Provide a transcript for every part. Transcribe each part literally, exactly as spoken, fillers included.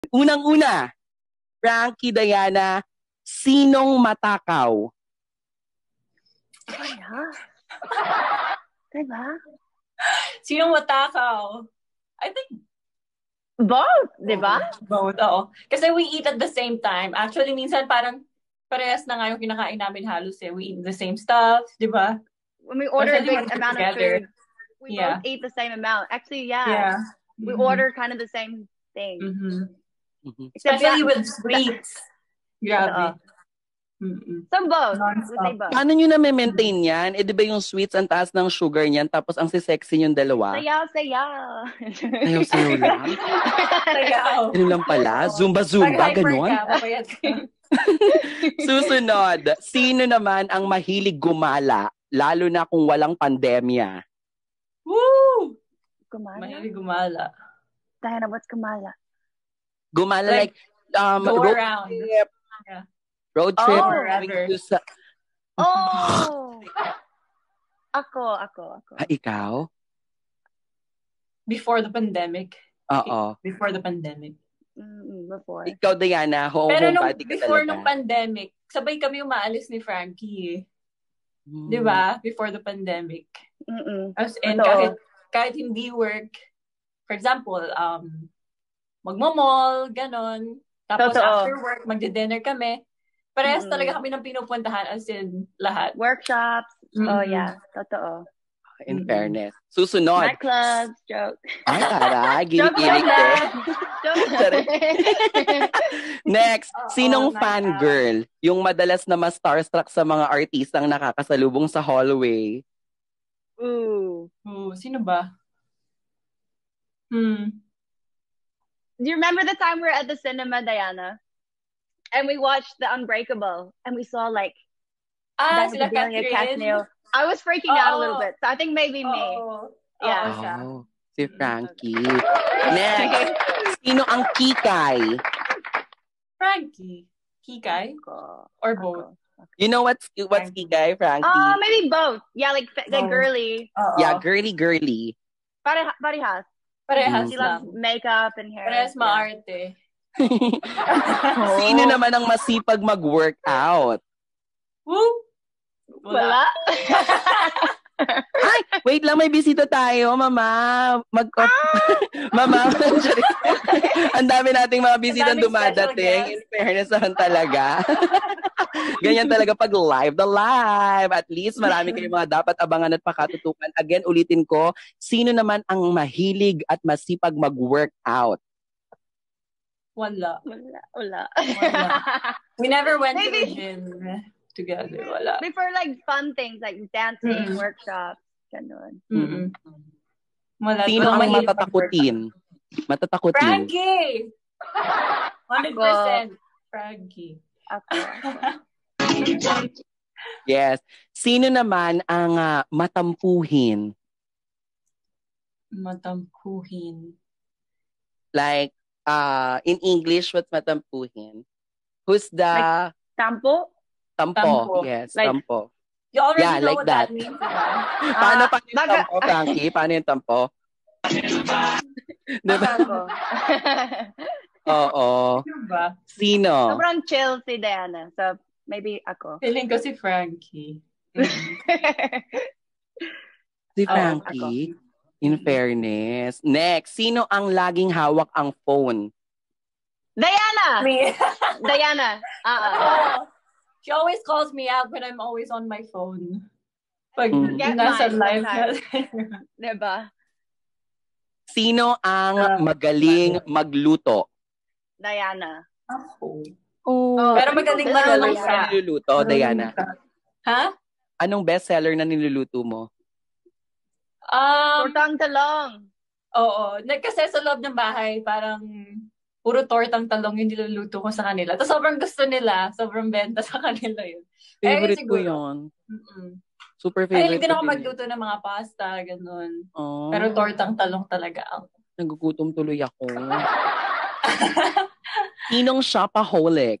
Unang-una, Frankie, Diana, sinong matakaw? Kaya? Diba? Sinong matakaw? I think both, diba? Both, oo. Kasi we eat at the same time. Actually, minsan parang parehas na nga yung kinakain namin halos eh. We eat the same stuff, diba? When we order Especially a big amount together. of food, we Yeah. both eat the same amount. Actually, yeah. Yeah. We Mhm. order kind of the same thing. Mm-hmm. Mhm. Especially yeah, with sweets. Grabe. Mm-mm. So both. We say both. Paano nyo na-maintain yan? Eh, di ba yung sweets ang taas ng sugar niyan, tapos ang sisexy yung dalawa? Sayaw, sayaw. Sayaw-sayaw lang? Sayaw. Ano lang pala? Zumba-zumba, ganon? Susunod, sino naman ang mahilig gumala, lalo na kung walang pandemya? Woo! Gumala? Mahilig gumala. Diana, what's gumala? Gumala like, like um, go road around. trip. Yeah. Road trip. Oh, going to sa- oh! Ako, ako, ako. Ha, ikaw? Before the pandemic. Oo. Before the pandemic. Mm, before. Ikaw, Diana, home Pero nung, homebody ka before talaga. nung pandemic, sabay kami umaalis ni Frankie. Hmm. Di ba? Before the pandemic. Mm-mm. As in, Totoo. kahit, kahit hindi work, for example, um, magmo-mall, ganon. Tapos Totoo. after work, magdi-dinner kami. Parehas Mm-mm. talaga kami ng pinupuntahan as in lahat. Workshops. Mm-mm. Oh, yeah. Totoo. In Mm-hmm. fairness. Susunod. Nightclubs, joke. Ay, tara. Joke Gilig-gilig lang. eh. Joke. Next, Oo, sinong my fangirl? Yung madalas na mas starstruck sa mga artistang nakakasalubong sa hallway. Ooh. Ooh, sino ba? Hmm. Do you remember the time we were at the cinema, Diana? And we watched The Unbreakable, and we saw like Ah, Diana sila Padilla, Catherine. Casneo. I was freaking out a little Oo. bit, so I think maybe me. Oo. Yeah. Oo siya. Oh, si Frankie. Next, sino ang kikay? Frankie. Kikay? Ako. Or both? Ako. You know what's what's kikay, Frankie? Uh, maybe both. Yeah, like the Both. girly. Oo. Yeah, girly girly. Pare, parehas. Parehas She lang. loves makeup and hair. Parehas Yeah. maarte. Sino naman ang masipag mag-workout? Woo! Wala. Ay, wait lang, may bisita tayo, mama. Mag Mama, ang dami nating mga bisitang daming dumadating. special In fairness naman talaga. Ganyan talaga pag live, the live. At least marami kayong mga dapat abangan at pakatutukan. Again, ulitin ko, sino naman ang mahilig at masipag mag-workout? Wala. Wala. Wala. Wala. We never went Maybe. to the gym together. Wala. Before like fun things like dancing, Mm. workshops, ganun. Mm-mm. Wala. Sino Walang ang mahilig matatakutin? Matatakutin. Frankie! one hundred percent Frankie. Ako. Yes. Sino naman ang ah, matampuhin? Matampuhin. Like, uh, in English, what's matampuhin? Who's the Tampo? tampo? Tampo. Yes, Like- tampo. You already Yeah, know like what that, that. means, diba? Paano, Ah, paano yung baga- tampo, Frankie? Paano yung tampo? Diba? Ako. Oo. Diba? Sino? Sobrang chill si Diana. So, maybe ako. Feeling ko si Frankie. Si Oo, Frankie. In fairness. Next, sino ang laging hawak ang phone? Diana! Me. Diana. Ah, ah. Oh, she always calls me out when I'm always on my phone. Pag Mm. Get nasa mine live sometimes. na. Diba? Sino ang Ah, magaling magluto? Diana. Ako. Oh, Pero magaling bestseller marunong na siya. niluluto, Diana? Ha? Anong bestseller na niluluto mo? Um, Tortang talong. oo. Nag- Kasi sa loob ng bahay, parang puro tortang talong yung niluluto ko sa kanila. Tapos sobrang gusto nila. Sobrang benta sa kanila yun. Favorite Eh, ko siguro. yun. Mm-mm. Super favorite Mahilig din ako ko magluto ng mga pasta, ganun. Oh, Pero tortang talong talaga ako. nagugutom tuloy ako. Sinong shopaholic?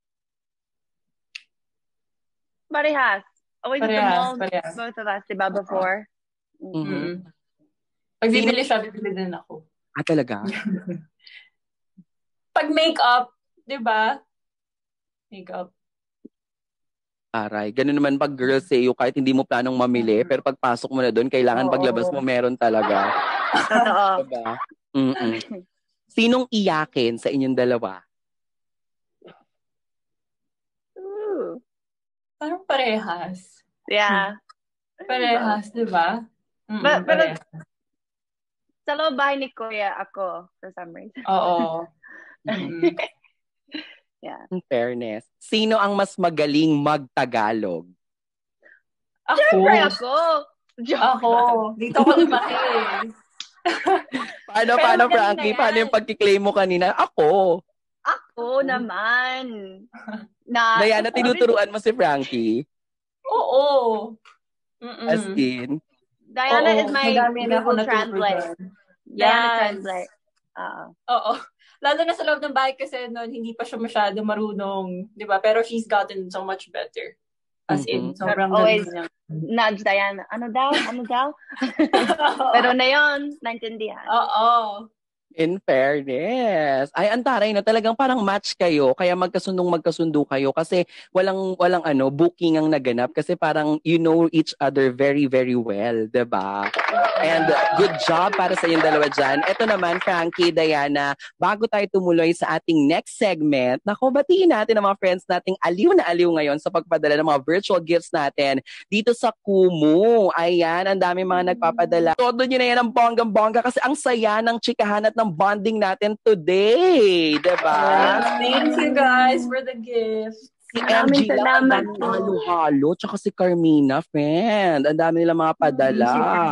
Parehas. Always at the Parehas, mall. parehas. Both of us, diba, before? Mhm. Mm-mm. Pag bibili siya, bibili din ako. Ah, talaga? Pag make-up, di ba? Make-up. Aray, ganun naman pag girls say you, kahit hindi mo planong mamili, pero pagpasok mo na doon, kailangan Oo. paglabas mo meron talaga. Totoo. Diba? Mm-mm. Sinong iyakin sa inyong dalawa? Ooh. Parang parehas. Yeah. Parehas, di ba? Mm, But, pero parehas. sa loob bahay ni Kuya, ako, for some reason. Oo. Mm. Yeah. In fairness. Sino ang mas magaling magtagalog? Ako. Siyempre ako. Joke Ako. lang. Dito ako lumaki. Paano, Pero paano, magaling Frankie? na yan. Paano yung pagkiklaim mo kanina? Ako. Ako naman. Na, Diana, tinuturuan mo si Frankie? Oo. Mm-mm. As in? Diana Oo, is my madami na ako Google natuto Translate. dyan. Diana Yes. Translate. Oo. Oo. Lalo na sa loob ng bahay kasi noon, hindi pa siya masyado marunong, di ba? Pero she's gotten so much better. As in, Mhm. sobrang Always galing niya. nudge Diana. Ano daw? Ano daw? Pero na yun, naintindihan. Oo. In fairness. Ay, antaray na talagang parang match kayo, kaya magkasundong magkasundo kayo kasi walang walang ano, booking ang naganap kasi parang you know each other very very well, 'di ba? And good job para sa yung dalawa dyan. Ito naman, Frankie, Diana, bago tayo tumuloy sa ating next segment, naku, batiin natin ang mga friends nating aliw na aliw ngayon sa pagpadala ng mga virtual gifts natin dito sa Kumu. Ayan, ang dami mga nagpapadala. Todo nyo na yan ang bonggang-bongga kasi ang saya ng chikahan at ng bonding natin today. Diba? Thank you guys for the gift. Si Maraming M G lang, ang salamat daming po. halo-halo. Tsaka si Carmina, friend. Ang dami nila mga padala.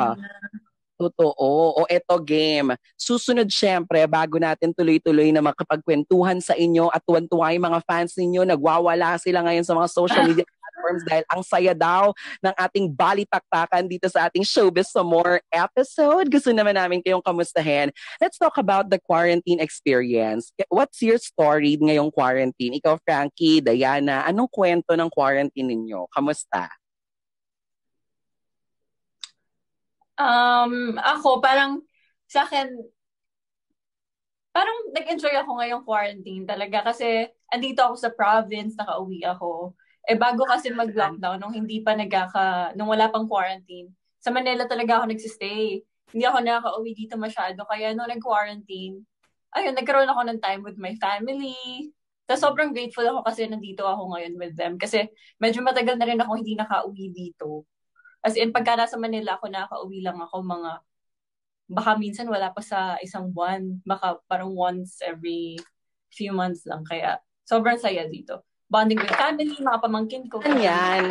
Totoo. O eto game. Susunod syempre, bago natin tuloy-tuloy na makapagkwentuhan sa inyo at tuwan-tuwa yung mga fans ninyo, nagwawala sila ngayon sa mga social media platforms dahil ang saya daw ng ating balitaktakan dito sa ating Showbiz Some More episode. Gusto naman namin kayong kamustahin. Let's talk about the quarantine experience. What's your story ngayong quarantine? Ikaw, Frankie, Diana, anong kwento ng quarantine ninyo? Kamusta? Um, ako, parang sa akin, parang nag-enjoy ako ngayong quarantine talaga kasi andito ako sa province, nakauwi ako. Eh, bago kasi mag-lockdown, nung hindi pa nagkaka, nung wala pang quarantine, sa Manila talaga ako nagsistay. Hindi ako nakaka-uwi dito masyado. Kaya nung nag-quarantine, ayun, nagkaroon ako ng time with my family. Tapos sobrang grateful ako kasi nandito ako ngayon with them. Kasi medyo matagal na rin ako hindi nakauwi dito. As in, pagka nasa Manila ako, nakaka-uwi lang ako mga, baka minsan wala pa sa isang buwan. Baka parang once every few months lang. Kaya sobrang saya dito. Bonding with family, mga pamangkin ko. Ano yan?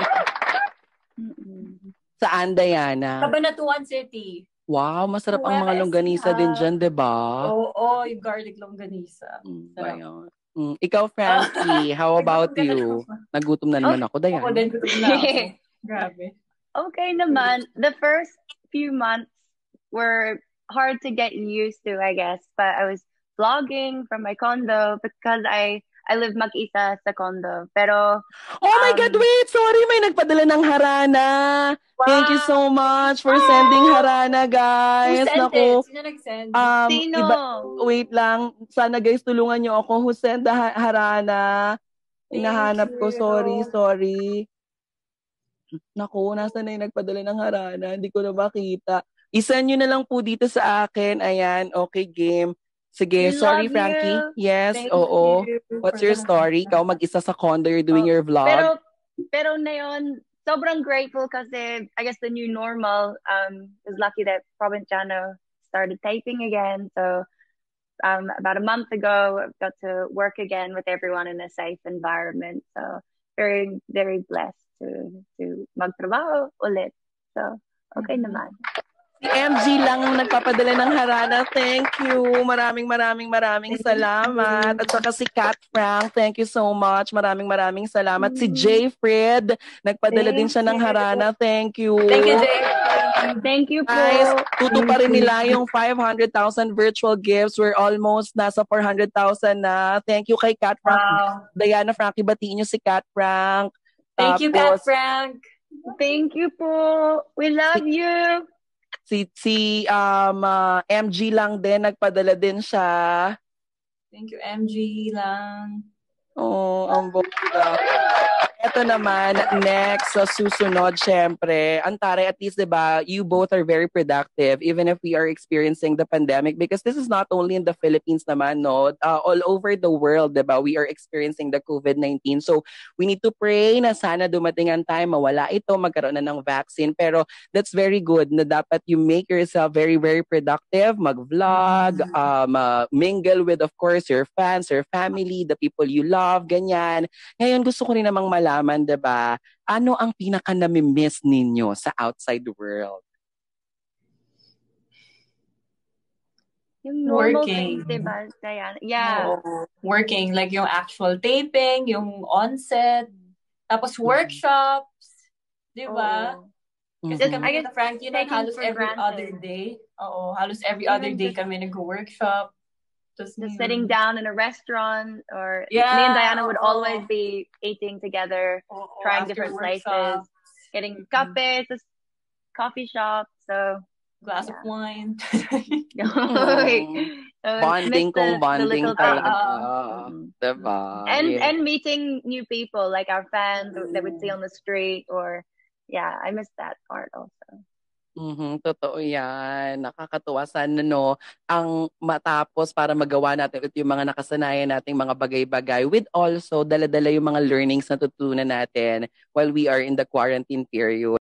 Saan, Diana? Cabanatuan City. Wow, masarap ang Well, mga longganisa uh, din dyan, di ba? Oo, oh, oh, yung garlic longganisa. Mm, Sarap. ayun. Mm, ikaw, Frankie, how about you? Nagutom na naman ako, Diana. Ako din, gutom na ako. Grabe. Okay naman. The first few months were hard to get used to, I guess. But I was vlogging from my condo because I I live mag-isa sa condo. Pero Oh my um, God, wait! Sorry, may nagpadala ng harana. Wow. Thank you so much for sending harana, Who guys. sent Naku, it? Sino nag-send? um, sino? iba, wait lang. Sana guys, tulungan nyo ako who sent the ha- harana. Hinahanap ko. Thank you. Sorry, sorry. Naku, nasa na yung nagpadala ng harana? Hindi ko na makita. Isa nyo na lang po dito sa akin. Ayan, okay, game. Sige, We sorry, love Frankie. you. Yes, Thank oo. you What's for your the- story? Ikaw mag-isa sa condo, you're doing Oh, your vlog. Pero pero na yun, sobrang grateful kasi I guess the new normal um is lucky that Provinciano started taping again. So um about a month ago, I've got to work again with everyone in a safe environment. So very very blessed to to magtrabaho ulit. So okay Mhm. naman. Si M G lang ang nagpapadala ng harana. Thank you. Maraming maraming maraming salamat. At saka si Kat Frank, thank you so much. Maraming maraming salamat. Si Jay Fred, nagpadala din siya ng harana. Thank you. Thank you, Jay. Thank you po. Guys, tuto pa rin nila yung five hundred thousand virtual gifts. We're almost nasa four hundred thousand na. Thank you kay Kat Frank. Wow. Diana, Frankie, batiin nyo si Kat Frank. Thank you, Kat Tapos, Frank. Thank you po. We love you. Si, si um, uh, M G lang din, nagpadala din siya. Thank you, M G lang. Oh, ang bongga. Ito naman, next, sa susunod, syempre, Antare, at least, di ba, you both are very productive, even if we are experiencing the pandemic, because this is not only in the Philippines naman, no? Uh, all over the world, di ba, we are experiencing the COVID nineteen. So, we need to pray na sana dumating ang time, mawala ito, magkaroon na ng vaccine. Pero, that's very good na dapat you make yourself very, very productive, mag-vlog, um, uh, mingle with, of course, your fans, your family, the people you love, ganyan. Ngayon, gusto ko rin namang malaman, diba, ano ang pinaka-nami-miss ninyo sa outside world? Yung normal Working. things, diba, Diana? Yeah. Oo. Working, like yung actual taping, yung on-set, tapos workshops, diba? Oo. Kasi Mhm. kami na Frankie nun, taken halos for every granted. other day. Oo, halos every Even other day just- kami nag-workshop. Just, Just mm. sitting down in a restaurant, or Yeah, me and Diana would oo. always be eating together, Oo, trying after different workshop, places, getting Mhm. cafes, just coffee shop. So, glass Yeah. of wine. uh, Bonding miss kung the, the bonding little talaga. things. Mhm. Diba? And Yeah. and meeting new people, like our fans that we'd see on the street, or yeah, I miss that part also. Mhm, totoo yan. Nakakatuwa sana, no, ang matapos para magawa natin ulit yung mga nakasanayan nating mga bagay-bagay, with also dala-dala yung mga learnings na tutunan natin while we are in the quarantine period.